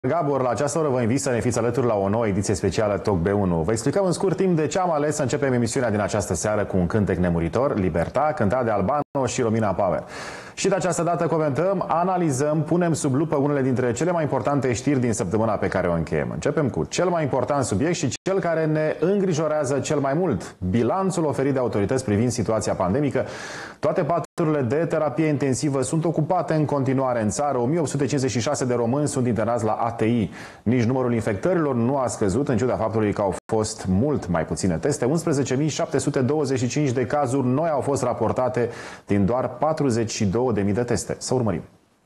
Gabor, la această oră vă invit să ne fiți alături la o nouă ediție specială Talk B1. Vă explicăm în scurt timp de ce am ales să începem emisiunea din această seară cu un cântec nemuritor, Liberta, cântat de Albano și Romina Power. Și de această dată comentăm, analizăm, punem sub lupă unele dintre cele mai importante știri din săptămâna pe care o încheiem. Începem cu cel mai important subiect și cel care ne îngrijorează cel mai mult, bilanțul oferit de autorități privind situația pandemică. Toate paturile de terapie intensivă sunt ocupate în continuare în țară. 1856 de români sunt internați la ATI. Nici numărul infectărilor nu a scăzut, în ciuda faptului că au fost mult mai puține teste. 11.725 de cazuri noi au fost raportate din doar 42.000 de teste. Să urmărim.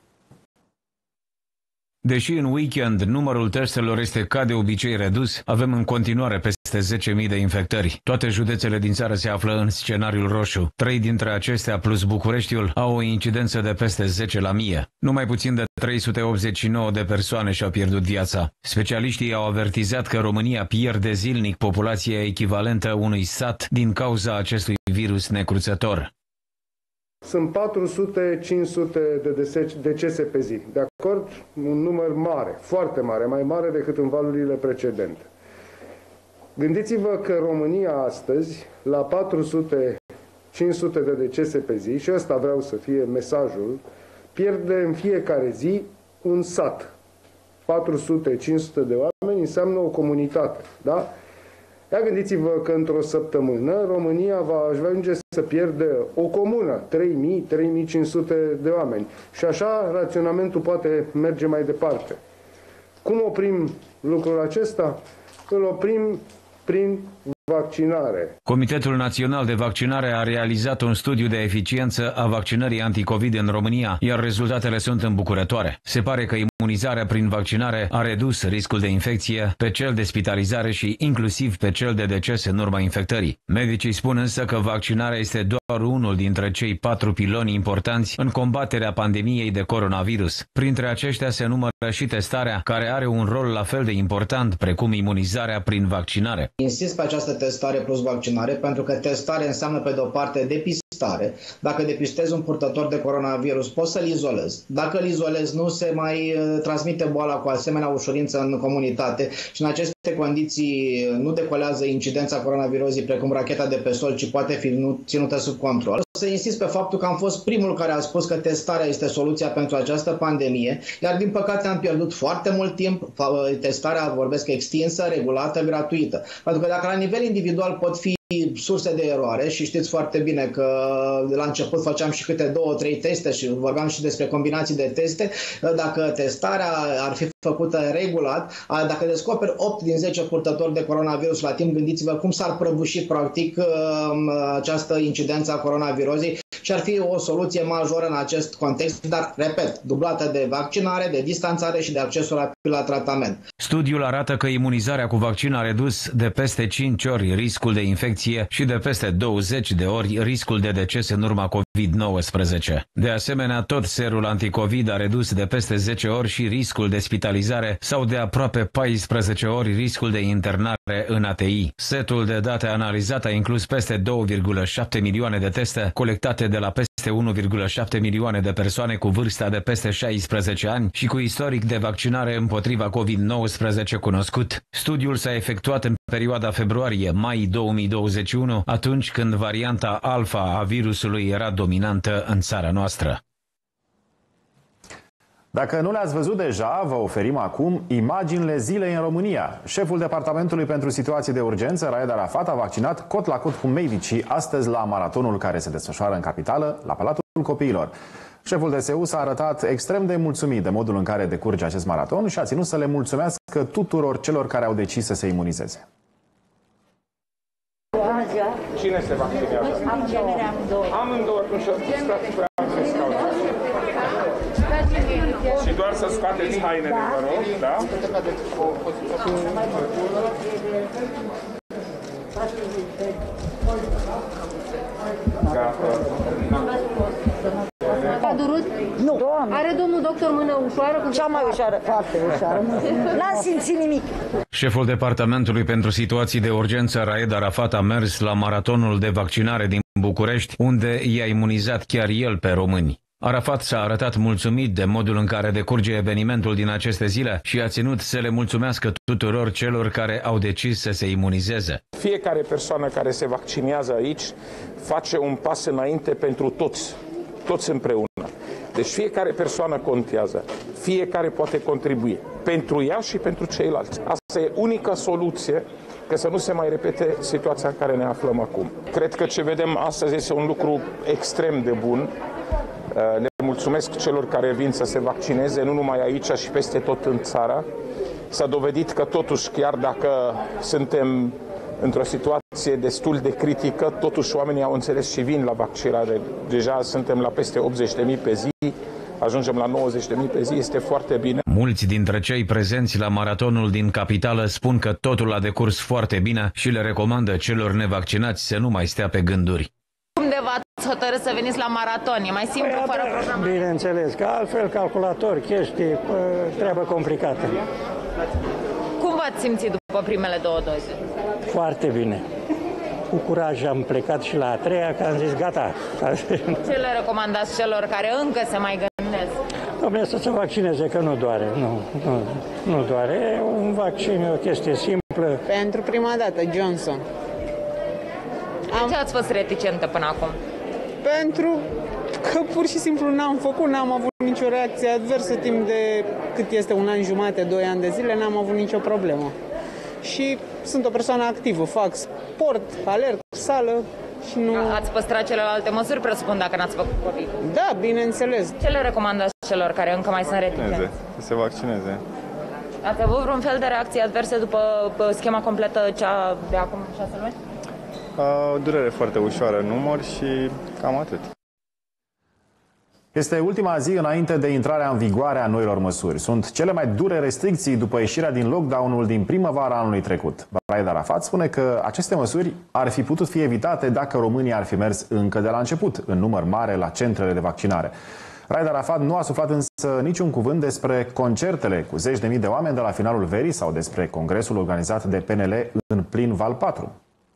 Deși în weekend numărul testelor este ca de obicei redus, avem în continuare peste 10.000 de infectări. Toate județele din țară se află în scenariul roșu. 3 dintre acestea plus Bucureștiul au o incidență de peste 10 la 1000. Numai puțin de 389 de persoane și-au pierdut viața. Specialiștii au avertizat că România pierde zilnic populația echivalentă unui sat din cauza acestui virus necruțător. Sunt 400-500 de decese pe zi. De acord? Un număr mare, foarte mare, mai mare decât în valurile precedente. Gândiți-vă că România astăzi, la 400-500 de decese pe zi, și ăsta vreau să fie mesajul, pierde în fiecare zi un sat. 400-500 de oameni înseamnă o comunitate, da? Ia gândiți-vă că într-o săptămână România va ajunge să pierde o comună, 3.000-3.500 de oameni. Și așa raționamentul poate merge mai departe. Cum oprim lucrul acesta? Îl oprim prin vaccinare. Comitetul Național de Vaccinare a realizat un studiu de eficiență a vaccinării anticovid în România, iar rezultatele sunt îmbucurătoare. Se pare că imunizarea prin vaccinare a redus riscul de infecție, pe cel de spitalizare și inclusiv pe cel de deces în urma infectării. Medicii spun însă că vaccinarea este doar unul dintre cei 4 piloni importanți în combaterea pandemiei de coronavirus. Printre aceștia se numără și testarea, care are un rol la fel de important precum imunizarea prin vaccinare. Insist pe această testare plus vaccinare, pentru că testare înseamnă pe de o parte depistare. Dacă depistezi un purtător de coronavirus, poți să-l izolezi. Dacă îl izolezi, nu se mai transmite boala cu asemenea ușurință în comunitate și în aceste condiții nu decolează incidența coronavirozii precum racheta de pe sol, ci poate fi ținută sub control. Să insist pe faptul că am fost primul care a spus că testarea este soluția pentru această pandemie, iar din păcate am pierdut foarte mult timp. Testarea, vorbesc, extinsă, regulată, gratuită. Pentru că dacă la nivel individual pot fi surse de eroare și știți foarte bine că la început făceam și câte 2-3 teste și vorbeam și despre combinații de teste, dacă testarea ar fi făcută regulat, dacă descoperi 8 din 10 purtători de coronavirus la timp, gândiți-vă cum s-ar prăbuși practic această incidență a coronavirozii și ar fi o soluție majoră în acest context, dar, repet, dublată de vaccinare, de distanțare și de accesul rapid la tratament. Studiul arată că imunizarea cu vaccin a redus de peste 5 ori riscul de infecție și de peste 20 de ori riscul de deces în urma COVID-19. De asemenea, tot serul anticovid a redus de peste 10 ori și riscul de spitalizare sau de aproape 14 ori riscul de internare în ATI. Setul de date analizat a inclus peste 2,7 milioane de teste colectate de la peste 1,7 milioane de persoane cu vârsta de peste 16 ani și cu istoric de vaccinare împotriva COVID-19 cunoscut. Studiul s-a efectuat în perioada februarie-mai 2021, atunci când varianta alfa a virusului era dominantă în țara noastră. Dacă nu le-ați văzut deja, vă oferim acum imaginile zilei în România. Șeful Departamentului pentru Situații de Urgență, Raed Arafat, a vaccinat cot la cot cu medicii astăzi la maratonul care se desfășoară în capitală, la Palatul Copiilor. Șeful DSU s-a arătat extrem de mulțumit de modul în care decurge acest maraton și a ținut să le mulțumească tuturor celor care au decis să se imunizeze. Cine se vaccinează? Amândouă. Atunci stați pe alții scaune. Și doar să scoateți hainele, vă rog, da? A durut? Nu. Are domnul doctor mână ușoară? Cea mai ușoară. Foarte ușoară. N-am simțit nimic. Șeful Departamentului pentru Situații de Urgență, Raed Arafat, a mers la maratonul de vaccinare din București, unde i-a imunizat chiar el pe români. Arafat s-a arătat mulțumit de modul în care decurge evenimentul din aceste zile și a ținut să le mulțumească tuturor celor care au decis să se imunizeze. Fiecare persoană care se vaccinează aici face un pas înainte pentru toți împreună. Deci fiecare persoană contează, fiecare poate contribui pentru ea și pentru ceilalți. Asta e unica soluție ca să nu se mai repete situația în care ne aflăm acum. Cred că ce vedem astăzi este un lucru extrem de bun. Le mulțumesc celor care vin să se vaccineze, nu numai aici, și peste tot în țară. S-a dovedit că totuși, chiar dacă suntem într-o situație destul de critică, totuși oamenii au înțeles și vin la vaccinare. Deja suntem la peste 80.000 pe zi, ajungem la 90.000 pe zi, este foarte bine. Mulți dintre cei prezenți la maratonul din capitală spun că totul a decurs foarte bine și le recomandă celor nevaccinați să nu mai stea pe gânduri. Cum de v-ați hotărât să veniți la maraton? E mai simplu fără programare? Bineînțeles, că altfel calculator, chestii, treabă complicată. Cum v-ați simțit după primele 2 doze? Foarte bine. Cu curaj am plecat și la a treia, că am zis gata. Ce le recomandați celor care încă se mai gândesc? Dom'le, să se vaccineze, că nu doare. Nu doare. Un vaccin e o chestie simplă. Pentru prima dată, Johnson. De ce ați fost reticentă până acum? Pentru că pur și simplu n-am avut nicio reacție adversă timp de cât este 1 an jumate, 2 ani de zile, n-am avut nicio problemă. Și sunt o persoană activă, fac sport, alerg, sală și nu... Ați păstrat celelalte măsuri, presupun, dacă n-ați făcut COVID? Da, bineînțeles. Ce le recomandați celor care încă mai sunt reticenți? Să se vaccineze. Ați avut vreun fel de reacție adverse după schema completă, cea de acum 6 luni? O durere foarte ușoară în umăr și cam atât. Este ultima zi înainte de intrarea în vigoare a noilor măsuri. Sunt cele mai dure restricții după ieșirea din lockdown-ul din primăvara anului trecut. Raed Arafat spune că aceste măsuri ar fi putut fi evitate dacă România ar fi mers încă de la început, în număr mare, la centrele de vaccinare. Raed Arafat nu a suflat însă niciun cuvânt despre concertele cu 10.000 de oameni de la finalul verii sau despre congresul organizat de PNL în plin val 4.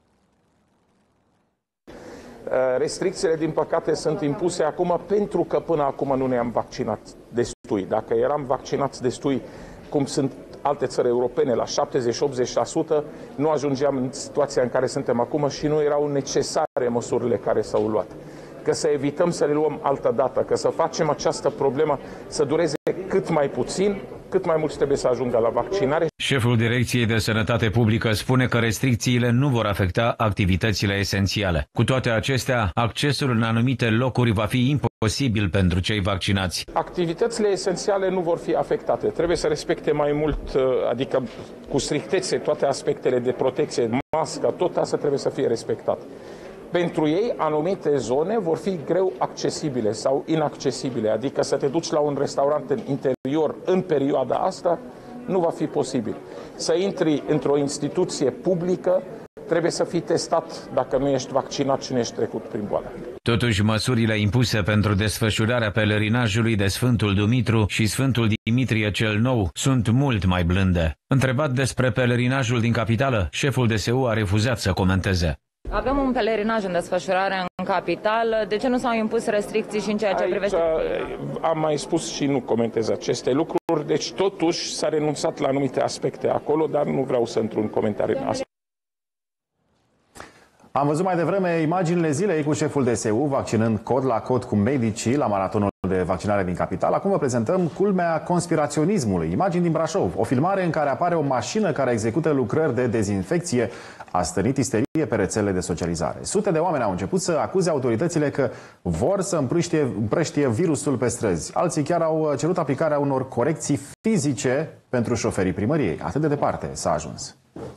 Restricțiile, din păcate, sunt impuse acum pentru că până acum nu ne-am vaccinat destui. Dacă eram vaccinați destui, cum sunt alte țări europene, la 70-80%, nu ajungeam în situația în care suntem acum și nu erau necesare măsurile care s-au luat. Că să evităm să le luăm altă dată, că să facem această problemă să dureze cât mai puțin, cât mai mulți trebuie să ajungă la vaccinare. Șeful Direcției de Sănătate Publică spune că restricțiile nu vor afecta activitățile esențiale. Cu toate acestea, accesul în anumite locuri va fi imposibil pentru cei vaccinați. Activitățile esențiale nu vor fi afectate. Trebuie să respecte mai mult, adică cu strictețe, toate aspectele de protecție, masca, tot asta trebuie să fie respectat. Pentru ei, anumite zone vor fi greu accesibile sau inaccesibile, adică să te duci la un restaurant în interior în perioada asta nu va fi posibil. Să intri într-o instituție publică trebuie să fii testat dacă nu ești vaccinat și nu ești trecut prin boală. Totuși, măsurile impuse pentru desfășurarea pelerinajului de Sfântul Dumitru și Sfântul Dimitrie cel Nou sunt mult mai blânde. Întrebat despre pelerinajul din capitală, șeful DSU a refuzat să comenteze. Avem un pelerinaj în desfășurare în capitală. De ce nu s-au impus restricții și în ceea ce privește? Am mai spus și nu comentez aceste lucruri. Deci totuși s-a renunțat la anumite aspecte acolo, dar nu vreau să intru în comentarii în asta. Am văzut mai devreme imaginile zilei cu șeful DSU vaccinând cod la cod cu medicii la maratonul de vaccinare din capital. Acum vă prezentăm culmea conspiraționismului. Imagini din Brașov. O filmare în care apare o mașină care execută lucrări de dezinfecție a stârnit isterie pe rețelele de socializare. Sute de oameni au început să acuze autoritățile că vor să împrăștie virusul pe străzi. Alții chiar au cerut aplicarea unor corecții fizice pentru șoferii primăriei. Atât de departe s-a ajuns.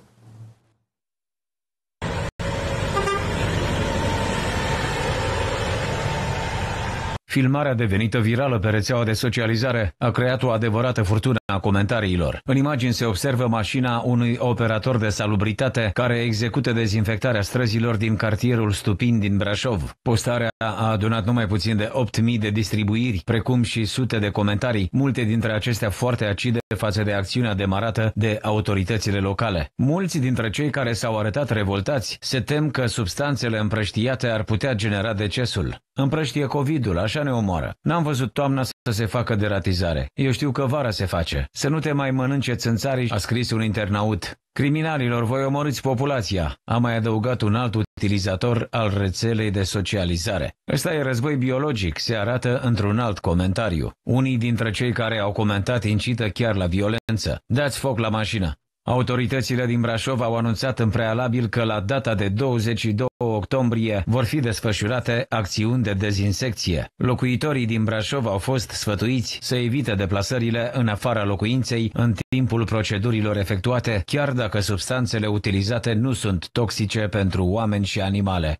Filmarea devenită virală pe rețeaua de socializare a creat o adevărată furtună a comentariilor. În imagini se observă mașina unui operator de salubritate care execută dezinfectarea străzilor din cartierul Stupin din Brașov. Postarea a adunat numai puțin de 8.000 de distribuiri, precum și sute de comentarii, multe dintre acestea foarte acide, față de acțiunea demarată de autoritățile locale. Mulți dintre cei care s-au arătat revoltați se tem că substanțele împrăștiate ar putea genera decesul. Împrăștie COVID-ul, așa ne omoară. N-am văzut toamna să se facă deratizare. Eu știu că vara se face. Să nu te mai mănânce țânțarii, a scris un internaut. Criminalilor, voi omorâți populația, a mai adăugat un alt utilizator al rețelei de socializare. Ăsta e război biologic, se arată într-un alt comentariu. Unii dintre cei care au comentat incită chiar la violență. Dați foc la mașină. Autoritățile din Brașov au anunțat în prealabil că la data de 22 octombrie vor fi desfășurate acțiuni de dezinsecție. Locuitorii din Brașov au fost sfătuiți să evite deplasările în afara locuinței în timpul procedurilor efectuate, chiar dacă substanțele utilizate nu sunt toxice pentru oameni și animale.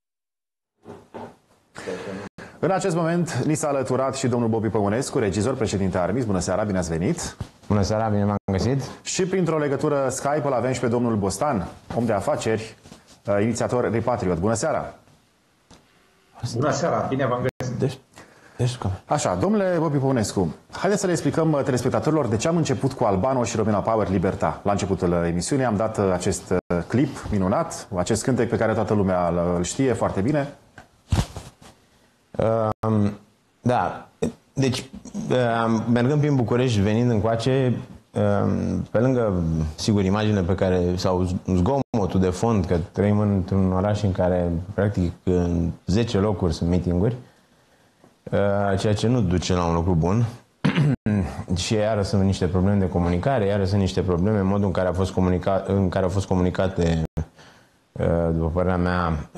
În acest moment ni s-a alăturat și domnul Bobby Păunescu, regizor, președinte Armis. Bună seara, bine ați venit! Bună seara, bine m-am găsit! Și printr-o legătură Skype îl avem și pe domnul Bostan, om de afaceri, inițiator Repatriot. Bună seara! Bună seara, bine v-am găsit! Așa, domnule Bobby Păunescu, haideți să le explicăm telespectatorilor de ce am început cu Albano și Romina Power Liberta. La începutul emisiunii am dat acest clip minunat, acest cântec pe care toată lumea îl știe foarte bine. Da, deci mergând prin București, venind încoace, pe lângă, sigur, imaginile pe care, sau zgomotul de fond, că trăim într-un oraș în care, practic, în 10 locuri sunt meeting-uri, ceea ce nu duce la un lucru bun. Și iară sunt niște probleme de comunicare, iară sunt niște probleme în modul în care au fost comunicate, după părerea mea,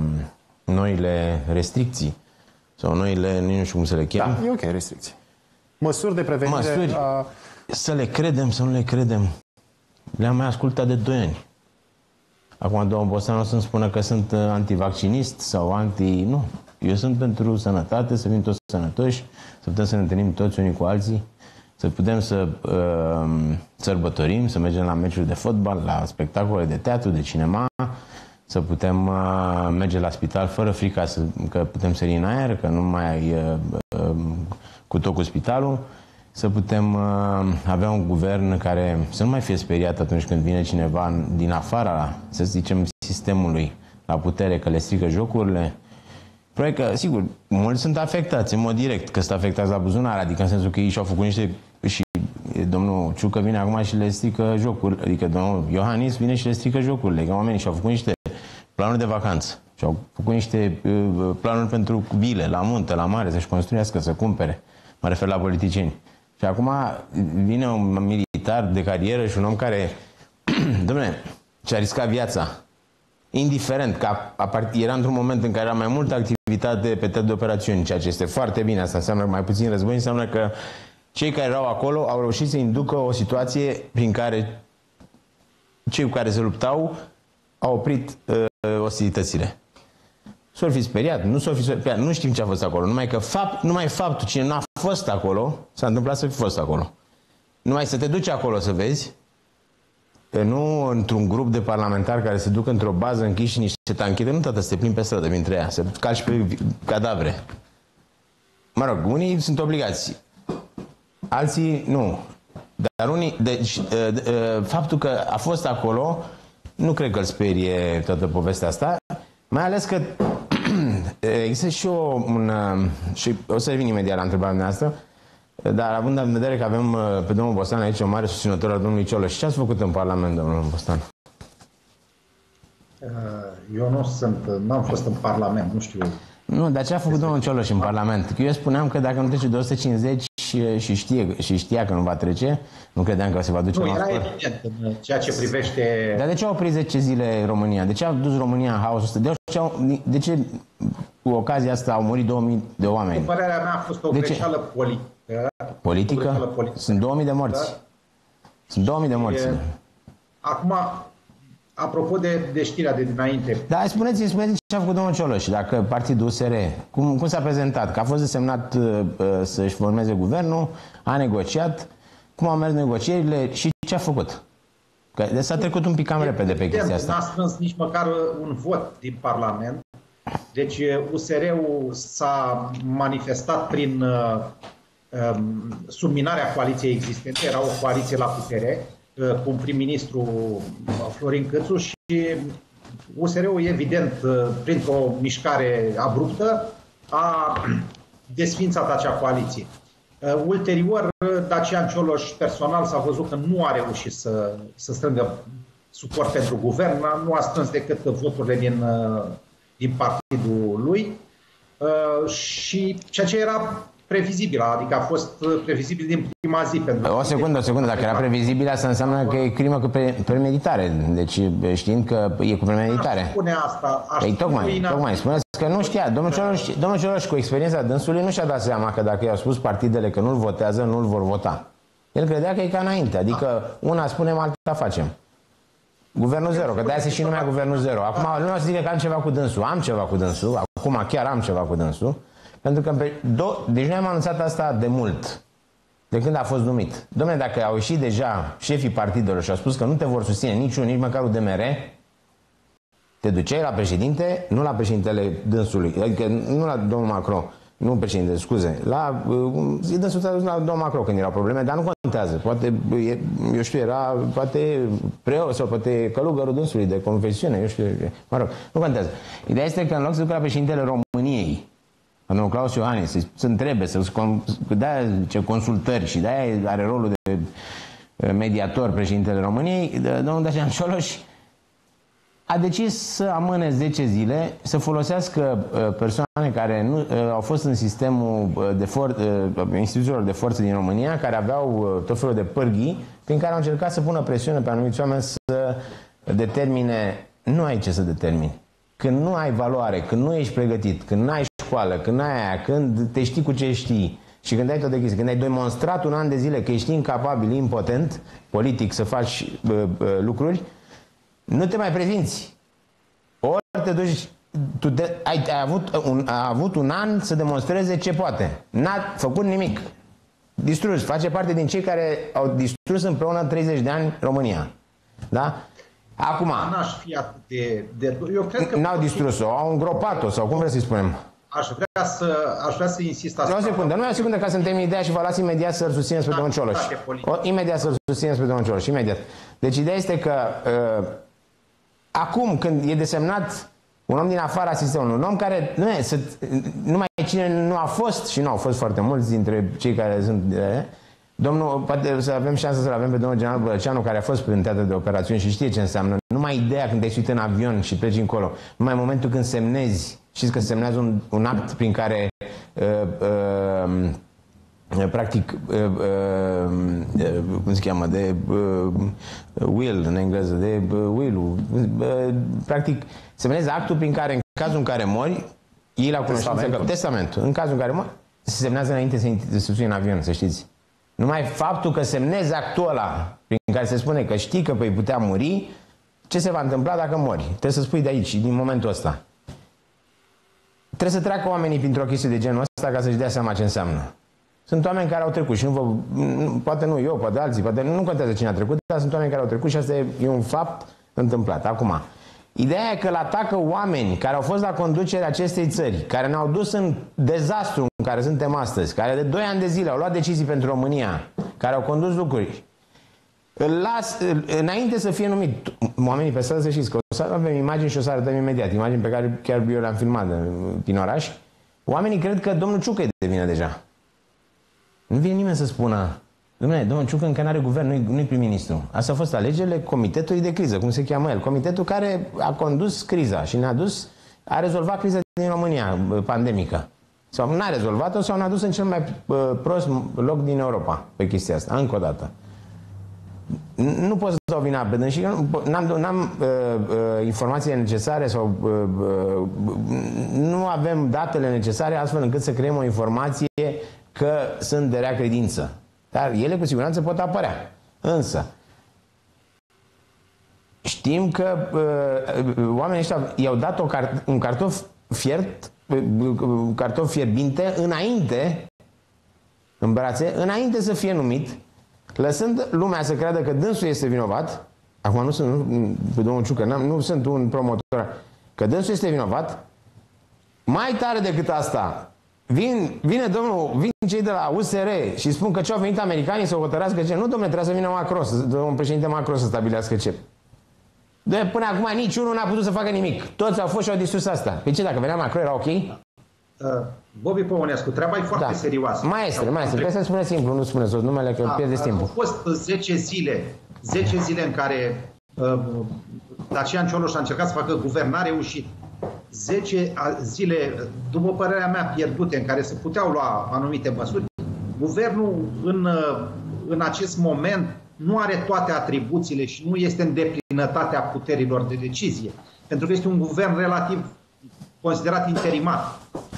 noile restricții. Sau noile, nu știu cum să le chem. Da, e ok, restricții. Măsuri de prevenire. Măsuri, să le credem, să nu le credem. Le-am mai ascultat de 2 ani. Acum domnul Bostan o să-mi spună că sunt antivaccinist sau anti... Nu. Eu sunt pentru sănătate, să fim toți sănătoși, să putem să ne întâlnim toți unii cu alții, să putem să sărbătorim, să mergem la meciuri de fotbal, la spectacole de teatru, de cinema, să putem merge la spital fără frica că putem sări în aer, că nu mai ai cu tot cu spitalul, să putem avea un guvern care să nu mai fie speriat atunci când vine cineva din afara, să zicem, sistemului la putere, că le strică jocurile. Probabil că, sigur, mulți sunt afectați în mod direct, că sunt afectați la buzunar, adică în sensul că ei și-au făcut niște... și domnul Ciucă vine acum și le strică jocurile, adică domnul Iohannis vine și le strică jocurile, că oamenii și-au făcut niște planuri de vacanță și-au făcut niște planuri pentru vile, la munte, la mare, să-și construiască, să cumpere. Mă refer la politicieni. Și acum vine un militar de carieră și un om care, dom'le, și-a riscat viața. Indiferent că era într-un moment în care era mai multă activitate pe teatru de operațiuni, ceea ce este foarte bine. Asta înseamnă mai puțin război, înseamnă că cei care erau acolo au reușit să inducă o situație prin care cei cu care se luptau au oprit ostilitățile. S-or fi speriat, nu s-or fi speriat, nu știm ce a fost acolo. Numai faptul, cine nu a fost acolo, s-a întâmplat să fi fost acolo. Numai să te duci acolo să vezi, nu într-un grup de parlamentari care se duc într-o bază închiși niște tanchete, nu toată să te plimbi pe stradă printre ea, să calci pe cadavre. Mă rog, unii sunt obligați, alții nu. Dar unii, deci, faptul că a fost acolo, nu cred că îl sperie toată povestea asta, mai ales că există și și o să revin imediat la întrebarea noastră, dar având în vedere că avem pe domnul Bostan aici, un mare susținător al domnului Cioloș, ce ați făcut în Parlament, domnul Bostan? Eu n-am fost în Parlament, nu știu. Nu, dar ce a făcut domnul Cioloș în Parlament? Că eu spuneam că dacă nu trece de 150 și știa că nu va trece, nu credeam că se va duce la era evident în ceea ce privește... Dar de ce au oprit 10 zile România? De ce a dus România în haosul ăsta? De ce cu ocazia asta au murit 2000 de oameni? După părerea mea a fost o greșeală politică. Politică? Sunt 2000 de morți. Da? Sunt 2000 de morți. Acum, apropo de știrea de dinainte... Da, spuneți ce a făcut domnul Cioloș, dacă partidul USR, cum s-a prezentat, că a fost desemnat să-și formeze guvernul, a negociat, cum au mers negocierile și ce a făcut? Că s-a trecut un pic cam repede pe chestia asta. N-a strâns nici măcar un vot din Parlament, deci USR-ul s-a manifestat prin subminarea coaliției existente. Era o coaliție la putere cu prim-ministru Florin Câțu și USR-ul, evident, printr-o mișcare abruptă, a desfințat acea coaliție. Ulterior, Dacian Cioloș personal s-a văzut că nu a reușit să strângă suport pentru guvern, nu a strâns decât voturile din partidul lui și ceea ce era previzibil, adică a fost previzibil din prima zi. O secundă, dacă era previzibil, asta înseamnă că e crimă cu premeditare, deci știind că e cu premeditare. Spune asta. Tocmai, spuneți că nu știa. Domnul Cioloș, cu experiența dânsului, nu și-a dat seama că dacă i-au spus partidele că nu-l votează, nu-l vor vota. El credea că e ca înainte, adică una spunem, alta facem. Guvernul zero, că de-aia se și numea Guvernul zero. Acum nu o să zic că am ceva cu dânsul, acum chiar am ceva cu dânsul, pentru că deci noi am anunțat asta de mult, de când a fost numit. Dom'le, dacă au ieșit deja șefii partidelor și au spus că nu te vor susține nici măcar UDMR, te duceai la președinte, nu la președintele dânsului, adică nu la domnul Macron, nu președinte, scuze, dânsul s-a dus la domnul Macron când erau probleme, dar nu contează. Poate, eu știu, era poate preot sau poate călugărul dânsului de confesiune, eu știu, mă rog, nu contează. Ideea este că în loc să ducă la președintele României, domnul Claus Iohannis, să întrebe, să dea ce consultări și de-aia are rolul de mediator președintele României, domnul Dacian Cioloș a decis să amâne 10 zile, să folosească persoane care nu au fost în sistemul instituțiilor de forță din România, care aveau tot felul de pârghii, prin care au încercat să pună presiune pe anumiți oameni să determine. Nu ai ce să determini. Când nu ai valoare, când nu ești pregătit, când nu ai școală, când n-ai aia, când te știi cu ce știi și când ai tot de când ai demonstrat un an de zile că ești incapabil, impotent, politic, să faci lucruri, nu te mai prezinți. Ori te duci, ai avut un an să demonstreze ce poate. N-a făcut nimic. Distrus. Face parte din cei care au distrus împreună 30 de ani România. Da? Acum. N-aș fi atât de... Eu cred că... N-au distrus-o, au îngropat-o, sau cum vreți să-i spunem? Aș vrea să insist asta. O secundă, ca să-mi termin ideea și vă las imediat să-l susțineți pe domnul Cioloș. Imediat să-l susțineți pe domnul Cioloș, imediat. Deci ideea este că acum când e desemnat un om din afara sistemului, un om care numai cine nu a fost, și nu au fost foarte mulți dintre cei care sunt... Domnul, poate să avem șansa să-l avem pe domnul general Bălăceanu, care a fost în teatru de operațiuni și știe ce înseamnă. Numai ideea când te-ai suit în avion și pleci încolo, numai momentul când semnezi, știți că semnează un act prin care practic cum se cheamă, de will în engleză, de will-ul, practic semnezi actul prin care în cazul în care mori, iei la cunoștință că testamentul, în cazul în care mori, se semnează înainte să se sui în avion, să știți. Numai faptul că semnezi actul ăla prin care se spune că știi că vei putea muri, ce se va întâmpla dacă mori? Trebuie să spui de aici, din momentul ăsta. Trebuie să treacă oamenii printr-o chestie de genul ăsta ca să-și dea seama ce înseamnă. Sunt oameni care au trecut și poate nu eu, poate alții, poate nu contează cine a trecut, dar sunt oameni care au trecut și asta e un fapt întâmplat. Acum, ideea e că îl atacă oameni care au fost la conducerea acestei țări, care ne-au dus în dezastru în care suntem astăzi, care de 2 ani de zile au luat decizii pentru România, care au condus lucruri. Îl las, înainte să fie numit, oamenii pe stradă să știți că o să avem imagini și o să arătăm imediat, imagini pe care chiar eu le-am filmat din oraș. Oamenii cred că domnul Ciucă e de vină deja. Nu vine nimeni să spună, domnul Ciucă încă n-are guvern, nu-i prim-ministru. Asta a fost alegerile comitetului de criză, cum se cheamă el. Comitetul care a condus criza și a rezolvat criza din România, pandemică. Sau n-a rezolvat-o sau n-a dus în cel mai prost loc din Europa pe chestia asta, încă o dată. Nu pot să dau vina pe dânsii, n-am informațiile necesare sau nu avem datele necesare astfel încât să creăm o informație că sunt de rea credință. Dar ele cu siguranță pot apărea. Însă, știm că oamenii ăștia i-au dat un cartof fiert, cartof fierbinte înainte, în brațe, înainte să fie numit, lăsând lumea să creadă că dânsul este vinovat. Acum nu sunt pe domnul Ciucă, nu sunt un promotor, că dânsul este vinovat. Mai tare decât asta, vin cei de la USR și spun că ce au venit americanii să hotărască ce. Nu, domnule, trebuie să vină Macron, domnul președinte Macron să stabilească ce. Până acum niciunul n-a putut să facă nimic. Toți au fost și au distrus asta. Păi ce, dacă venea Macron, era ok? Bobby Păunescu, treaba e foarte serioasă. Maestre, trebuie să spuneți simplu, nu spuneți tot numele, că pierdeți timpul. Au fost 10 zile în care Dacian Cioloș a încercat să facă guvernare reușit. 10 zile, după părerea mea, pierdute, în care se puteau lua anumite măsuri. Guvernul în acest moment nu are toate atribuțiile și nu este în deplinătatea puterilor de decizie. Pentru că este un guvern relativ considerat interimar.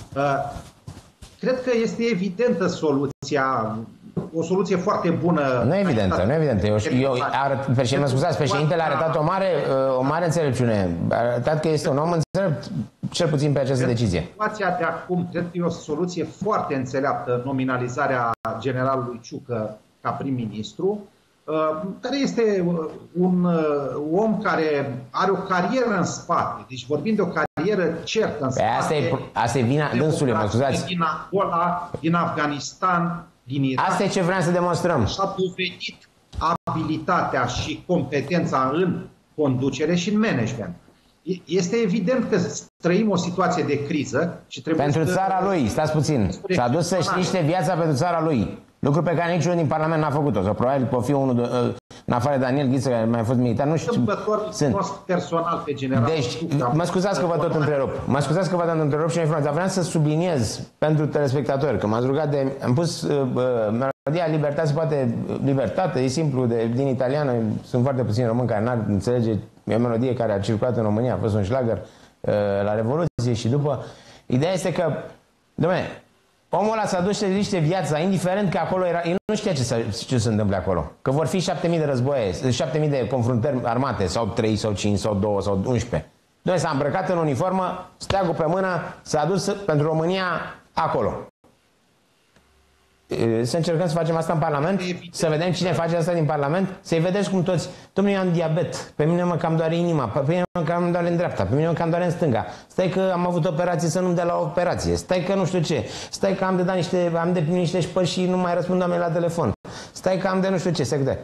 Cred că este evidentă soluția, o soluție foarte bună. Nu e evidentă, nu e evidentă. Mă scuzați, președintele a arătat o mare înțelepciune. A arătat că este un om înțelept, cel puțin pe această decizie. Situația de acum, cred că e o soluție foarte înțeleaptă, nominalizarea generalului Ciucă ca prim-ministru, care este un om care are o carieră în spate. Deci vorbim de o carieră certă în spate. Asta e vina dânsului, mă scuzați. Din Angola, din Afganistan, din Irak. Asta e ce vreau să demonstrăm. Și-a dovedit abilitatea și competența în conducere și în management. Este evident că trăim o situație de criză și trebuie pentru țara lui, stați puțin. S-a dus să-și riște viața pentru țara lui. Lucru pe care niciunul din Parlament n-a făcut-o. Sau probabil că o fi unul, în afară de Daniel Ghiță, care mai a fost militar, nu știu. Sunt personal pe general. Deci, mă scuzați că vă tot întrerup. Mă scuzați că vă tot întrerup și informație. Dar vreau să subliniez pentru telespectatori că m-ați rugat de... Am pus melodia Libertate se poate... Libertate, e simplu, din italiană. Sunt foarte puțini români care n-ar înțelege. E o melodie care a circulat în România, a fost un șlagăr la Revoluție și după. Ideea este că, dom'le, omul ăla s-a dus să riște viața, indiferent că acolo era... El nu știa ce se întâmplă acolo. Că vor fi 7.000 de războaie, 7.000 de confruntări armate, sau 3, sau 5, sau 2, sau 11. Dom'le, s-a îmbrăcat în uniformă, steagul pe mână, s-a dus pentru România acolo. Să încercăm să facem asta în Parlament? Să vedem cine face asta din Parlament? Să-i vedeți cum toți... Dom'le, eu am diabet, pe mine mă cam doare inima, pe mine mă cam doare în dreapta, pe mine mă cam doare în stânga. Stai că am avut operație să nu-mi dea la operație. Stai că nu știu ce. Stai că am de primit niște șpări și nu mai răspund oamenii la telefon. Stai că am de nu știu ce. Stai că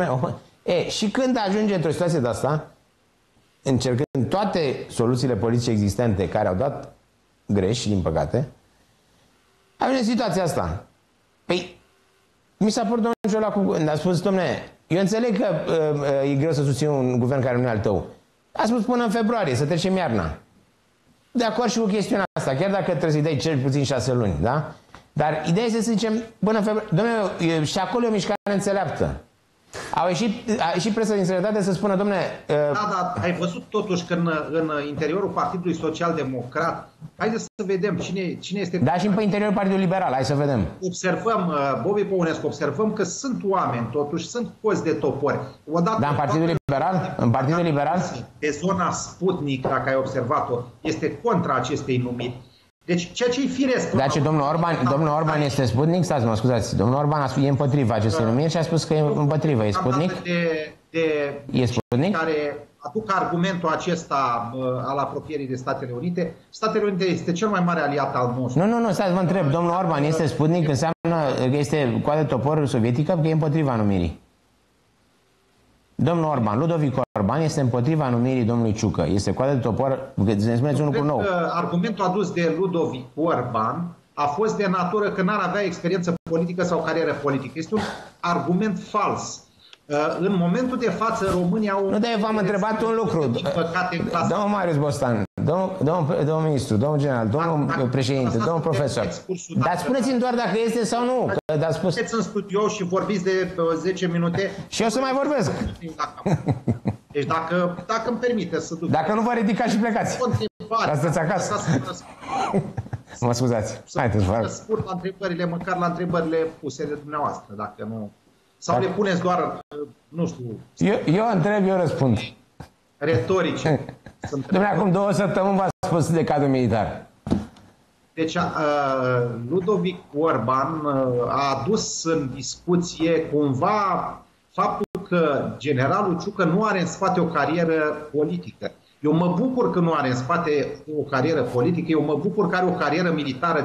și când ajunge într-o situație de asta, încercând toate soluțiile politice existente care au dat greș, din păcate, ajunge situația asta. Păi, mi s-a părut domnul Ciolacu, a spus, dom'le, eu înțeleg că e greu să susțin un guvern care nu e al tău. A spus până în februarie, să trecem iarna. De acord și cu chestiunea asta, chiar dacă trebuie să-i dai cel puțin 6 luni, da? Dar ideea este să zicem, până în februarie, dom'le, și acolo e o mișcare înțeleaptă. A ieșit presa din sănătate să spună, dom'le... Da, ai văzut totuși că în interiorul Partidului Social Democrat, haideți să vedem cine este... Da, și în interiorul Partidului Liberal, hai să vedem. Observăm, Bobby Păunescu, observăm că sunt oameni, totuși, sunt cozi de topori. Da, în Partidul Liberal? În Partidul Liberal? Pe zona Sputnik, dacă ai observat-o, este contra acestei numiri. Deci, ceea ce e firesc... Dar ce domnul Orban este Sputnik? Stați, mă scuzați. Domnul Orban e împotriva acestei numiri și a spus că e împotriva. E Sputnik? E Sputnik? Care aduc argumentul acesta al apropierii de Statele Unite. Statele Unite este cel mai mare aliat al nostru. Nu, stați, vă întreb. Domnul Orban este Sputnik? Înseamnă că este coadă topor sovietică? Că e împotriva numirii. Domnul Orban, Ludovic Orban, este împotriva numirii domnului Ciucă. Este coadă de topor, că să ne spuneți un lucru nou. Argumentul adus de Ludovic Orban a fost de natură că n-ar avea experiență politică sau carieră politică. Este un argument fals. În momentul de față, România... Nu, dar eu v-am întrebat un lucru. Domnul Marius Bostan, domnul ministru, domnul general, domnul președinte, domnul profesor. Dar spuneți-mi doar dacă este sau nu. Sunteți în studio și vorbiți de 10 minute... Și eu să mai vorbesc. Deci dacă îmi permite să duc... Dacă nu vă ridicați și plecați. Ca să-ți acasă. Mă scuzați. Haideți, vă rog. Scurt la întrebările, măcar la întrebările puse de dumneavoastră, dacă nu... Sau le puneți doar, nu știu... Eu întreb, eu răspund. Retorice. Dom'le, acum 2 săptămâni v-a spus de cadru militar. Deci, Ludovic Orban a adus în discuție cumva faptul că generalul Ciucă nu are în spate o carieră politică. Eu mă bucur că nu are în spate o carieră politică, eu mă bucur că are o carieră militară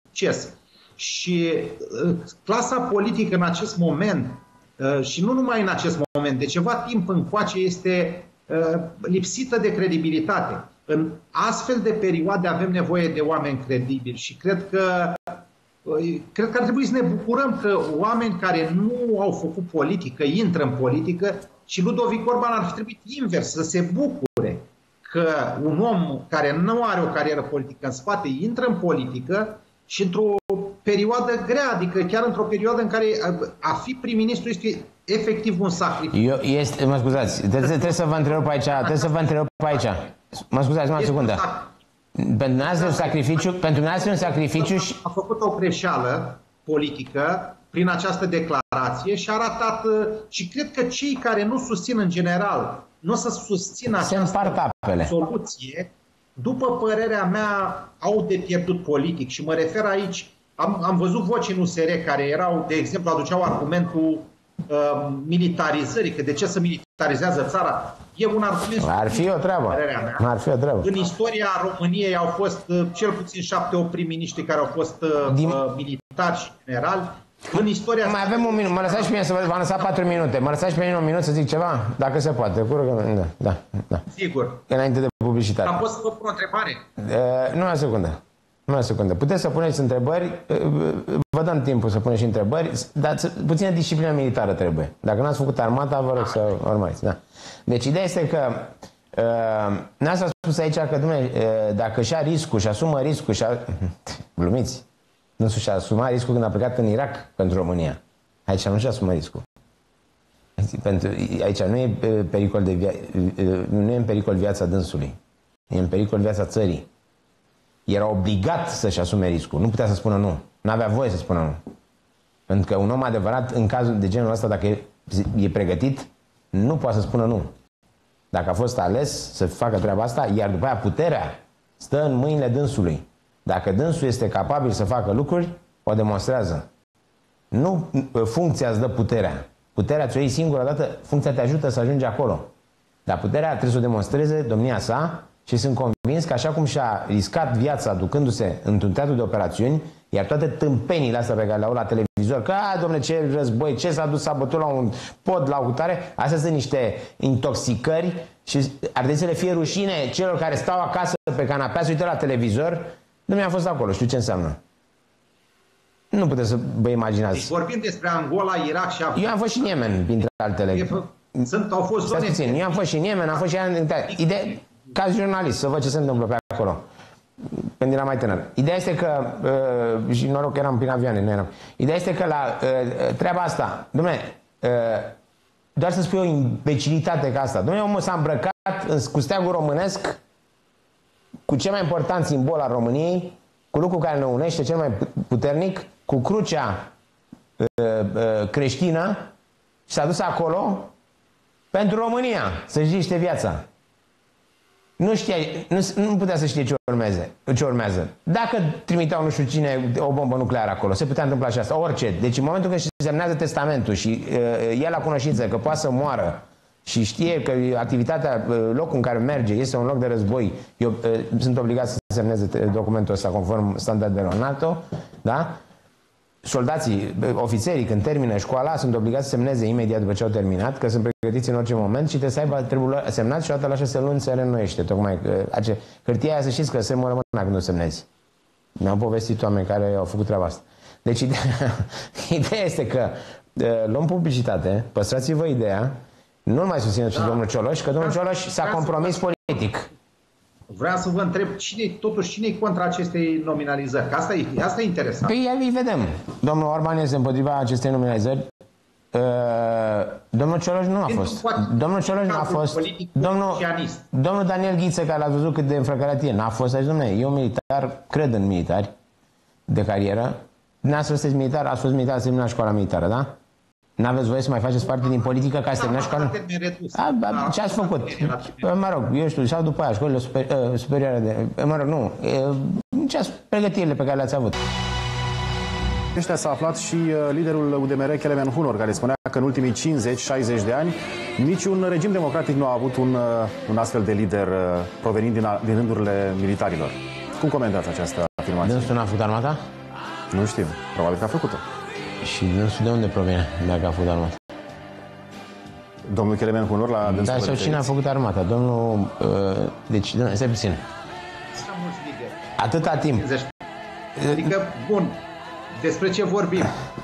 succes. Și clasa politică în acest moment, și nu numai în acest moment, de ceva timp încoace este lipsită de credibilitate. În astfel de perioade avem nevoie de oameni credibili și cred că ar trebui să ne bucurăm că oameni care nu au făcut politică intră în politică și Ludovic Orban ar fi trebuit invers, să se bucure că un om care nu are o carieră politică în spate intră în politică și într-o perioadă grea, adică chiar într-o perioadă în care a fi prim-ministru este efectiv un sacrificiu. Mă scuzați, trebuie să vă întrerup aici, Mă scuzați, o secundă. Pentru dumneavoastră un sacrificiu și... A făcut o greșeală politică prin această declarație și a arătat, și cred că cei care nu susțin în general, nu o să susțină această soluție, după părerea mea, au de pierdut politic. Și mă refer aici, am văzut voci în USR care erau, de exemplu, aduceau argumentul militarizării, că de ce să militarizează țara? E un argument. Ar fi o treabă. În istoria României au fost cel puțin 7-8 prim-miniștri care au fost militari și generali. În istoria... Mai avem un minut. Mă lăsați și mine să v-am lăsat 4 minute. Mă lăsați pe mine un minut să zic ceva? Dacă se poate. Da. Sigur. Înainte de publicitate. Am fost să vă pun o întrebare? Nu o secundă. Puteți să puneți întrebări. Vă dăm timpul să puneți și întrebări. Dar puțină disciplină militară trebuie. Dacă n-ați făcut armata, vă rog să urmați. Da. Deci ideea este că n-ați spus aici că dacă și-a riscul, și asumă riscul, glumiți. Nu și-a asumat riscul când a plecat în Irak pentru România. Aici nu și-a asumat riscul. Aici nu e nu e în pericol viața dânsului. E în pericol viața țării. Era obligat să-și asume riscul. Nu putea să spună nu. N-avea voie să spună nu. Pentru că un om adevărat, în cazul de genul ăsta, dacă e pregătit, nu poate să spună nu. Dacă a fost ales să facă treaba asta, iar după aia puterea stă în mâinile dânsului. Dacă dânsul este capabil să facă lucruri, o demonstrează. Nu funcția îți dă puterea. Puterea ți-o iei singură dată, funcția te ajută să ajungi acolo. Dar puterea trebuie să o demonstreze domnia sa și sunt convins că așa cum și-a riscat viața ducându-se într-un teatru de operațiuni, iar toate tâmpenile astea pe care le-au la televizor, că, dom'le, ce război, ce s-a bătut la un pod, la o cutare, astea sunt niște intoxicări și ar trebui să le fie rușine celor care stau acasă pe canapea, se uită la televizor. Nu mi-am fost acolo, știu ce înseamnă. Nu puteți să vă imaginați. Deci vorbim despre Angola, Irak și Afganistan. Eu am fost și în Yemen, printre altele. Au fost zone... Eu am fost și în Yemen, am fost și în Italia. Ca jurnalist, să văd ce se întâmplă pe acolo. Când eram mai tânăr. Ideea este că, și noroc că eram prin avioane, nu eram. Ideea este că la treaba asta, doar să spui o imbecilitate ca asta. Omul s-a îmbrăcat cu steagul românesc, cu cel mai important simbol al României, cu lucrul care ne unește cel mai puternic, cu crucea creștină și s-a dus acolo pentru România, să-și riște viața. Nu putea să știe ce urmează. Dacă trimiteau nu știu cine o bombă nucleară acolo, se putea întâmpla și asta, orice. Deci în momentul când se semnează testamentul și ia la cunoștință că poate să moară și știe că activitatea, locul în care merge este un loc de război, sunt obligat să semneze documentul ăsta conform standardelor NATO, da? Soldații, ofițerii, când termină școala, sunt obligați să semneze imediat după ce au terminat, că sunt pregătiți în orice moment și trebuie semnat și o dată la 6 luni se reînnoiește. Tocmai hârtia aia, să știți că se mă rămâna când o semnezi. Mi-au povestit oameni care au făcut treaba asta. Deci ideea este că luăm publicitate, păstrați-vă ideea, nu mai susțineți pe domnul Cioloș, că domnul Cioloș s-a compromis politic. Vreau să vă întreb, cine-i contra acestei nominalizări? Că asta e interesant. Păi îi vedem. Domnul Orban este împotriva acestei nominalizări. Domnul Cioloș nu a fost. Domnul Cioloș nu a fost. Domnul Daniel Ghiță, care l-ați văzut cât de înflăcărat n-a fost aici, dom'le. Eu militar, cred în militari de carieră. Dumneavoastră sunteți militar, ați fost militar, ați terminat școala militară, da? N-aveți voie să mai faceți parte din politică ca să terminați școala? Ce ați făcut? Mă rog, eu știu, sau după aia, școlile superioare de... Mă rog, nu. Ce pregătirile pe care le-ați avut? Ăștia s-a aflat și liderul UDMR, Kelemen Hunor, care spunea că în ultimii 50-60 de ani niciun regim democratic nu a avut un astfel de lider provenind din rândurile militarilor. Cum comentați această afirmație? Dânsul n-a făcut armata? Nu știm. Probabil că a făcut-o. Și dânsul de unde provine, dacă a făcut armata? Domnul Chelemen Hunor la dânsul. Dar sau cine a făcut armata? Domnul... deci, stai puțin. Atâta timp. Adică, bun, despre ce vorbim?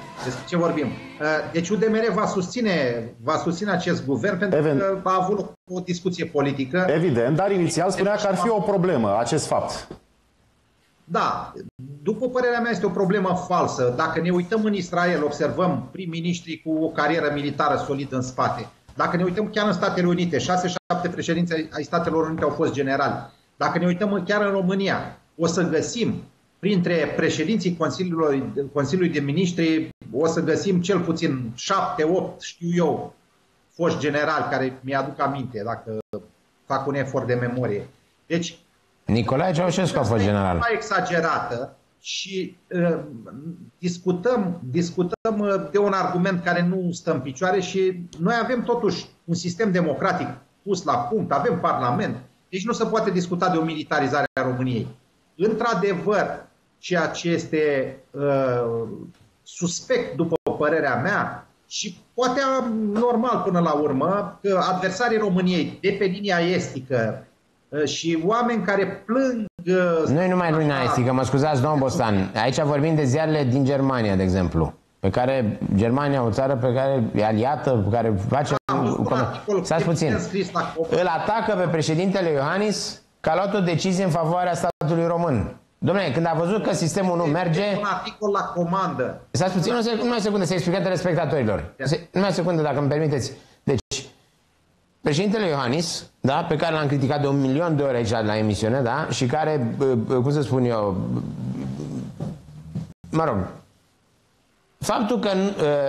Deci UDMR va susține acest guvern pentru că a avut o discuție politică. Evident, dar inițial spunea că ar fi o problemă acest fapt. Da, după părerea mea este o problemă falsă. Dacă ne uităm în Israel, observăm prim-ministri cu o carieră militară solidă în spate. Dacă ne uităm chiar în Statele Unite, 6-7 președinți ai Statelor Unite au fost generali. Dacă ne uităm chiar în România, o să găsim printre președinții Consiliului de Ministri, o să găsim cel puțin 7-8, știu eu, foști generali care mi-aduc aminte, dacă fac un efort de memorie. Deci, Nicolae Ceaușescu a fost general. Mai exagerată și discutăm de un argument care nu stă în picioare și noi avem totuși un sistem democratic pus la punct, avem parlament, deci nu se poate discuta de o militarizare a României. Într-adevăr, ceea ce este suspect, după părerea mea, și poate normal până la urmă, că adversarii României de pe linia estică și oameni care plâng... Nu e numai linia estică, mă scuzați, domnul Bostan. Aici vorbim de ziarele din Germania, de exemplu, pe care Germania, o țară pe care e aliată, pe care face... Stați puțin. Îl atacă pe președintele Iohannis că a luat o decizie în favoarea statului român. Dom'le, când a văzut că sistemul nu merge... un articol la comandă. Stați puțin, numai o secundă, să explicați telespectatorilor. Numai o secundă, dacă îmi permiteți. Deci, președintele Iohannis, da, pe care l-am criticat de 1.000.000 de ori aici la emisiune, da, și care, cum să spun eu, mă rog, faptul că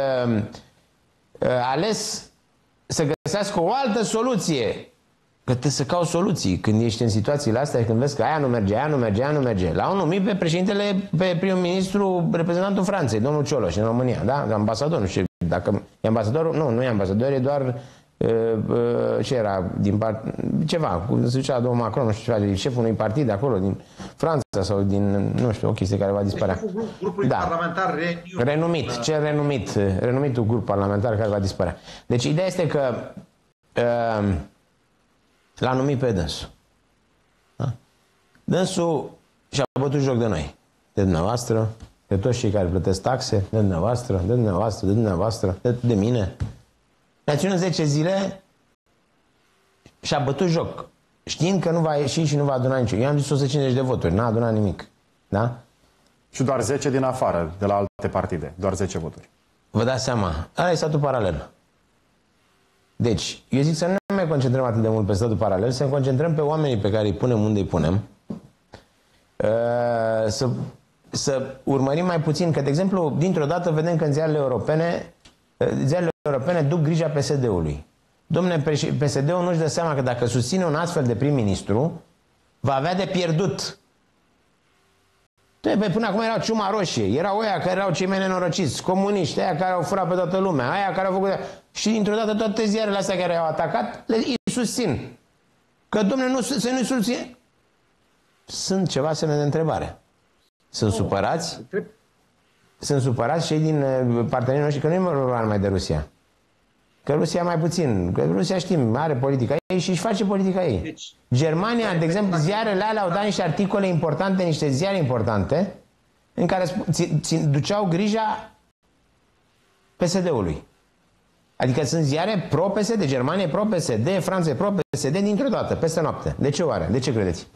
a ales să găsească o altă soluție, că trebuie să cauți soluții când ești în situațiile astea și când vezi că aia nu merge. L-au numit pe președintele, pe primul ministru, reprezentantul Franței, domnul Cioloș, în România, da? Ambasador, nu știu dacă e ambasadorul, nu e ambasador, e doar ce era, din ceva, cum se zicea domnul Macron, nu știu ceva, șeful unui partid de acolo, din Franța sau din, nu știu, o chestie care va dispărea. Grupului parlamentar renumitul grup parlamentar care va dispărea. Deci ideea este că l-a numit pe dânsul. Da? Dânsul și-a bătut joc de noi, de dumneavoastră, de toți cei care plătesc taxe, de dumneavoastră, de mine. Ne-a ținut 10 zile și a bătut joc, știind că nu va ieși și nu va aduna niciun. Eu am zis 150 de voturi, n-a adunat nimic. Da? Și doar 10 din afară, de la alte partide, doar 10 voturi. Vă dați seama, ăla e statul paralel. Deci, eu zic să nu ne mai concentrăm atât de mult pe statul paralel, să ne concentrăm pe oamenii pe care îi punem unde îi punem, să urmărim mai puțin, că, de exemplu, dintr-o dată vedem că în ziarele europene duc grija PSD-ului. Dom'le, PSD-ul nu-și dă seama că dacă susține un astfel de prim-ministru, va avea de pierdut. Până acum erau ciuma roșie, erau ăia care erau cei mai nenorociți, comuniști, ăia care au furat pe toată lumea, ăia care au făcut... Și dintr-o dată toate ziarele astea care i-au atacat, îi susțin. Că, dom'le, să nu-i susțin. Sunt ceva semne de întrebare. Sunt supărați? Sunt supărați cei din partenerii noștri că nu-i vorba numai de Rusia. Că Rusia mai puțin. Că Rusia, știm, are politica ei și își face politica ei. Deci, Germania, de exemplu, ziarele alea au dat niște articole importante, niște ziare importante, în care duceau grija PSD-ului. Adică sunt ziare pro-PSD, Germania e pro-PSD, Franța e pro-PSD, dintr-o dată, peste noapte. De ce oare? De ce credeți?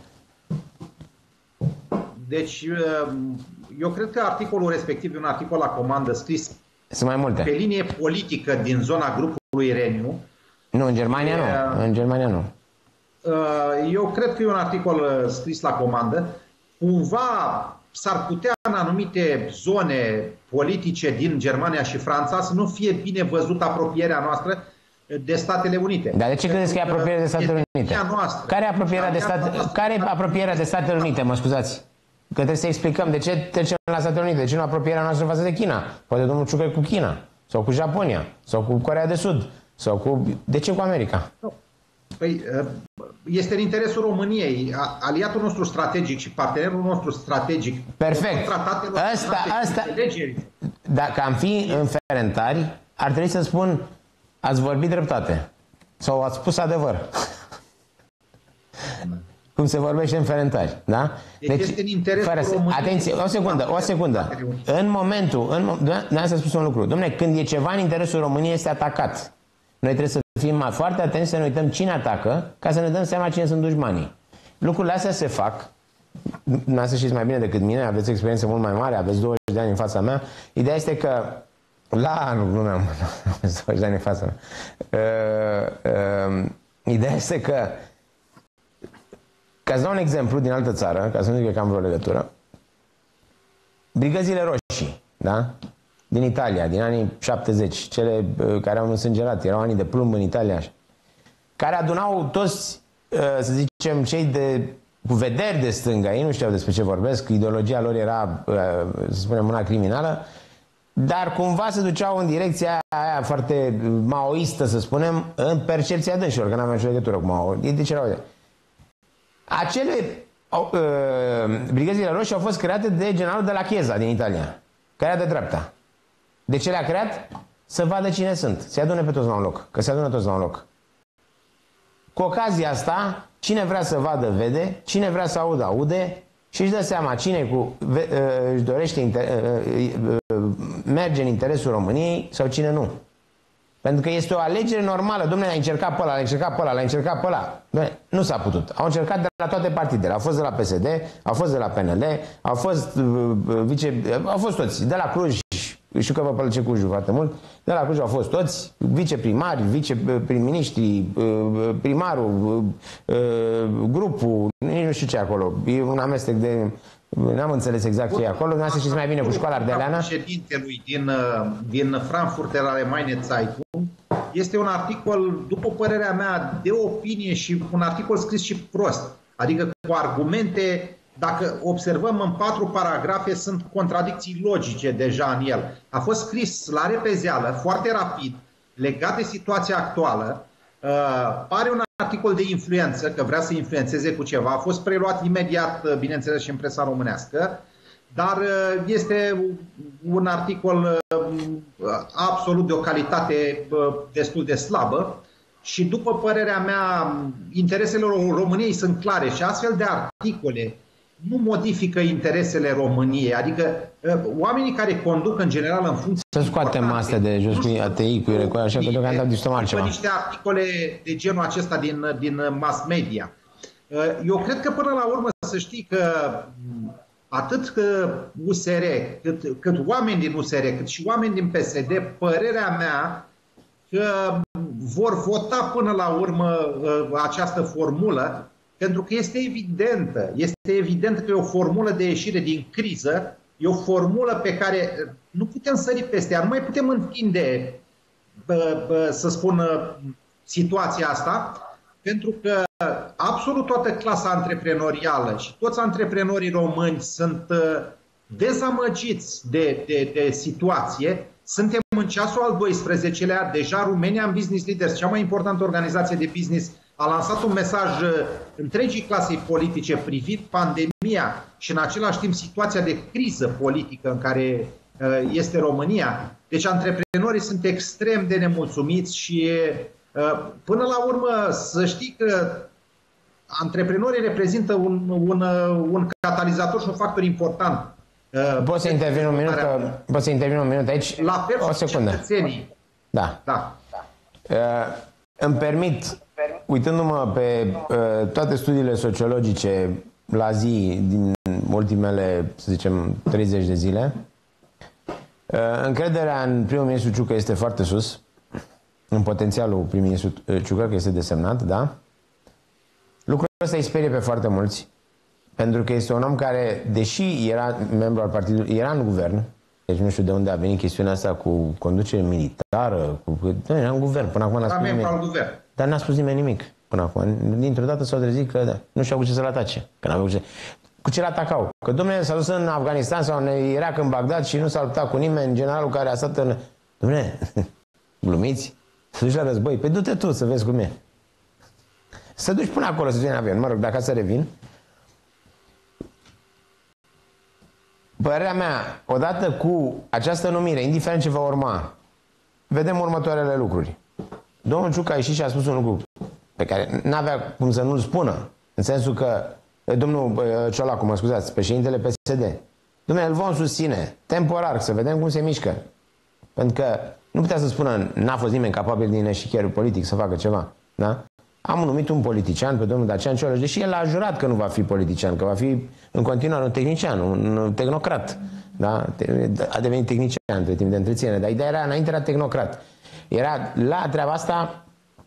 Deci, eu cred că articolul respectiv e un articol la comandă scris sunt mai multe. Pe linie politică din zona grupului Renew. Nu, în Germania nu. În Germania nu. Eu cred că e un articol scris la comandă. Cumva s-ar putea în anumite zone politice din Germania și Franța să nu fie bine văzută apropierea noastră de Statele Unite. Dar de ce credeți că e apropierea de Statele Unite? Care e apropierea de Statele Unite, mă scuzați? Că trebuie să explicăm de ce trecem la Statele Unite, de ce nu apropierea noastră față de China. Poate domnul Ciucă cu China, sau cu Japonia, sau cu Coreea de Sud, sau cu... De ce cu America? Păi, este în interesul României, aliatul nostru strategic și partenerul nostru strategic. Perfect. Dacă am fi în Ferentari, ar trebui să spun, ați vorbit dreptate sau ați spus adevăr. Cum se vorbește în Ferentari, da? Deci este în interesul României. Atenție, o secundă. În momentul, să spus un lucru. Dom'le, când e ceva în interesul României, este atacat. Noi trebuie să fim foarte atenți să ne uităm cine atacă, ca să ne dăm seama cine sunt dușmanii. Lucrurile astea se fac. Dumneavoastră știți mai bine decât mine, aveți experiență mult mai mare, aveți 20 de ani în fața mea. Ideea este că nu am 20 de ani în fața mea. Ideea este că, ca să dau un exemplu din altă țară, ca să nu zic că am vreo legătură, brigăzile roșii, da? Din Italia, din anii 70, cele care au însângerat, erau anii de plumb în Italia, care adunau toți, să zicem, cei cu vederi de stânga, ei nu știau despre ce vorbesc, ideologia lor era, să spunem, una criminală, dar cumva se duceau în direcția aia foarte maoistă, să spunem, în percepția dânșilor, că n-aveam nicio legătură cu Mao. Deci erau acele brigăzile roșii au fost create de generalul de la Chiesa din Italia, care era de dreapta. De ce le-a creat? Să vadă cine sunt. Se adune pe toți la un loc. Că se adună toți la un loc. Cu ocazia asta, cine vrea să vadă, vede. Cine vrea să audă, aude. Și își dă seama cine își dorește merge în interesul României sau cine nu. Pentru că este o alegere normală. Dom'le, a încercat pe ăla, l-a încercat pe ăla, l-a încercat pe ăla. Dom'le, nu s-a putut. Au încercat de la toate partidele. Au fost de la PSD, au fost de la PNL, au fost au fost toți. De la Cluj, știu că vă place Clujul foarte mult, de la Cluj au fost toți, viceprimari, viceprim-ministri, primarul, grupul, nici nu știu ce acolo. E un amestec de... N-am înțeles exact ce e acolo, nu știți mai bine cu școala ardeleană. Președintelui din Frankfurter Allgemeine Zeitung este un articol, după părerea mea, de opinie și un articol scris și prost. Adică cu argumente, dacă observăm în 4 paragrafe, sunt contradicții logice deja în el. A fost scris la repezeală, foarte rapid, legat de situația actuală. Pare un articol de influență, că vrea să influențeze cu ceva. A fost preluat imediat, bineînțeles, și în presa românească, dar este un articol absolut de o calitate destul de slabă și, după părerea mea, interesele României sunt clare și astfel de articole nu modifică interesele României. Adică oamenii care conduc în general în funcție... Să scoatem astea de jos cu ATI, cu așa că deocamdată discutăm altceva. Niște articole de genul acesta din mass media. Eu cred că până la urmă să știi că atât USR, cât oameni din USR, cât și oameni din PSD, părerea mea că vor vota până la urmă această formulă, pentru că este evidentă. Este evident că e o formulă de ieșire din criză, e o formulă pe care nu putem sări peste ea, nu mai putem întinde, să spun, situația asta, pentru că absolut toată clasa antreprenorială și toți antreprenorii români sunt dezamăgiți de situație. Suntem în ceasul al 12-lea, deja Romanian Business Leaders, cea mai importantă organizație de business, a lansat un mesaj întregii clasei politice privind pandemia și în același timp situația de criză politică în care este România. Deci antreprenorii sunt extrem de nemulțumiți și până la urmă să știi că antreprenorii reprezintă un catalizator și un factor important. Poți să intervin un minut? Poți să intervin un minut aici? La fel o secundă. Cetățenii. Da. Da. Îmi permit, uitându-mă pe toate studiile sociologice la zi din ultimele, să zicem, 30 de zile, încrederea în primul ministru Ciucă este foarte sus, în potențialul prim-ministru Ciucă, că este desemnat, da? Lucrul ăsta îi sperie pe foarte mulți, pentru că este un om care, deși era membru al partidului, era în guvern, deci nu știu de unde a venit chestiunea asta cu conducere militară, era în guvern, până acum n-a spus nimeni. Dar n-a spus nimeni nimic până acum. Dintr-o dată s-au trezit că nu știau cu ce să-l atace. Că n-aveau cu ce l-atacau. Că domnule s-a dus în Afganistan sau în Irak, în Bagdad și nu s-a luptat cu nimeni, generalul care a stat în... Domnule, glumiți? Să duci la război? Păi du-te tu să vezi cum e. Să duci până acolo să duci în avion. Mă rog, dacă să revin. Părerea mea, odată cu această numire, indiferent ce va urma, vedem următoarele lucruri. Domnul Ciucă a ieșit și a spus un lucru pe care n-avea cum să nu-l spună. În sensul că, domnul Ciolacu, mă scuzați, președintele PSD, domnule, îl vom susține, temporar, să vedem cum se mișcă. Pentru că nu putea să spună, n-a fost nimeni capabil din eșichierul politic să facă ceva. Da? Am numit un politician pe domnul Dacian Cioloș, deși el a jurat că nu va fi politician, că va fi în continuare un tehnician, un tehnocrat. Da? A devenit tehnician între timp de întreținere, dar ideea era, înainte era tehnocrat. Era la treaba asta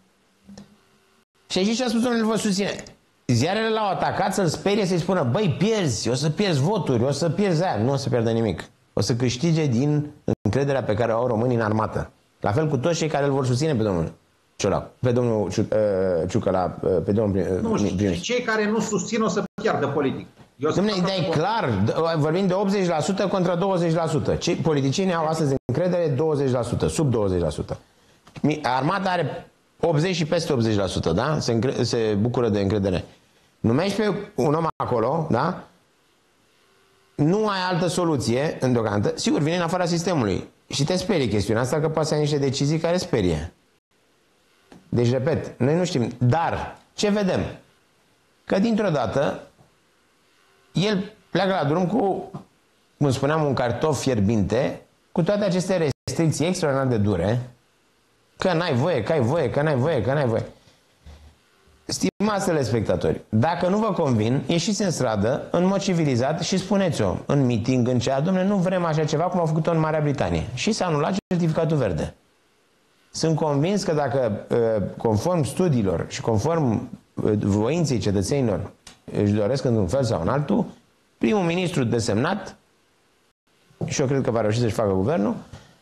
și aici și-a spus, domnule, vă susține. Ziarele l-au atacat să-l sperie, să-i spună, băi, pierzi, o să pierzi voturi, o să pierzi aia. Nu o să pierdă nimic. O să câștige din încrederea pe care o au românii în armată. La fel cu toți cei care îl vor susține pe domnul Ciolacu, pe domnul Ciucă, pe domnul nu, cei care nu susțin o să piardă politic. Dom'le, ideea e clar, vorbim de 80% contra 20%. Politicienii au astăzi încredere 20%, sub 20%. Armata are 80 și peste 80%, da? Se bucură de încredere. Numești pe un om acolo, da? Nu ai altă soluție, deocamdată. Sigur, vine în afara sistemului. Și te sperie chestiunea asta, că poate să ai niște decizii care sperie. Deci, repet, noi nu știm. Dar, ce vedem? Că dintr-o dată, el pleacă la drum cu, cum spuneam, un cartof fierbinte, cu toate aceste restricții extraordinar de dure, că n-ai voie, că ai voie, că n-ai voie, că n-ai voie. Stimați telespectatori, dacă nu vă convin, ieșiți în stradă, în mod civilizat și spuneți-o, în meeting, în cea, dom'le, nu vrem așa ceva cum au făcut-o în Marea Britanie. Și s-a anulat certificatul verde. Sunt convins că dacă, conform studiilor și conform voinței cetățenilor, își doresc într-un fel sau în altul, primul ministru desemnat, și eu cred că va reuși să-și facă guvernul,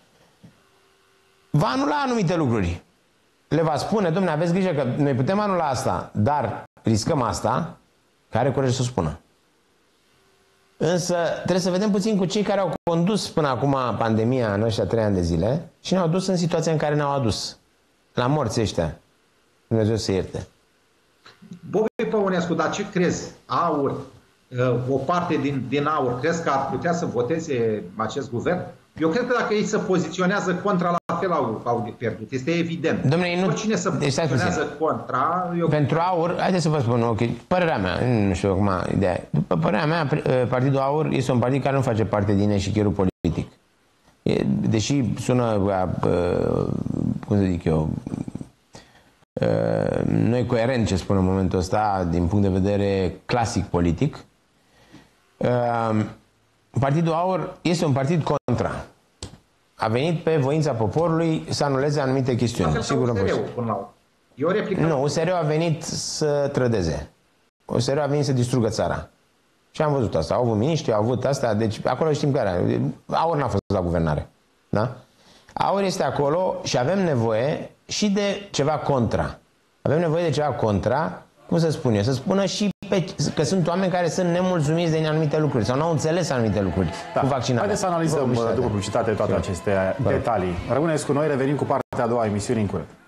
va anula anumite lucruri. Le va spune, dom'le, aveți grijă că noi putem anula asta, dar riscăm asta, care are curaj să o spună. Însă trebuie să vedem puțin cu cei care au condus până acum pandemia în ăștia 3 ani de zile și ne-au dus în situația în care ne-au adus. La morți ăștia. Dumnezeu să ierte. Bobi Păunescu, dar ce crezi? Aur, o parte din Aur, crezi că ar putea să voteze acest guvern? Eu cred că dacă ei se poziționează contra, la fel au pierdut. Este evident. Dom'le, oricine se poziționează contra... Pentru Aur, haideți să vă spun, ok, părerea mea, nu știu acum ideea. După părerea mea, Partidul Aur este un partid care nu face parte din eșichierul politic. Deși sună, cum să zic eu, nu e coerent ce spun în momentul ăsta din punct de vedere clasic politic. Partidul Aur este un partid contra. A venit pe voința poporului să anuleze anumite chestiuni. Sigur nu poți. Nu, USR-ul a venit să trădeze. USR-ul a venit să distrugă țara. Și am văzut asta. Au avut miniștri, au avut asta. Deci acolo știm care. Aur n-a fost la guvernare. Da? Aur este acolo și avem nevoie și de ceva contra. Avem nevoie de ceva contra, cum să spun eu, să spună și că sunt oameni care sunt nemulțumiți de anumite lucruri sau nu au înțeles anumite lucruri cu vaccinarea. Haideți să analizăm după publicitate toate aceste detalii. Rămâneți cu noi, revenim cu partea a doua a emisiunii în curând.